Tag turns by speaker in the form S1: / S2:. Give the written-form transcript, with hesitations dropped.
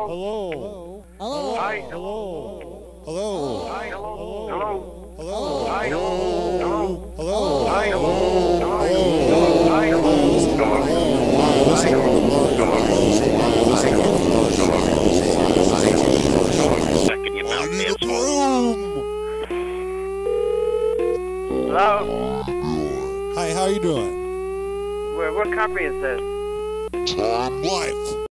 S1: Hello.
S2: Hello.
S1: Hi. Hello.
S3: Hello.
S1: Hi. Hello. Hello.
S3: Hello.
S1: Hi. Hello.
S3: Hello.
S1: Hi. Hello. Hi.
S4: Second your mouth, asshole.
S1: Hello.
S3: Hi, how are you doing?
S1: What company is this?
S3: Time Life.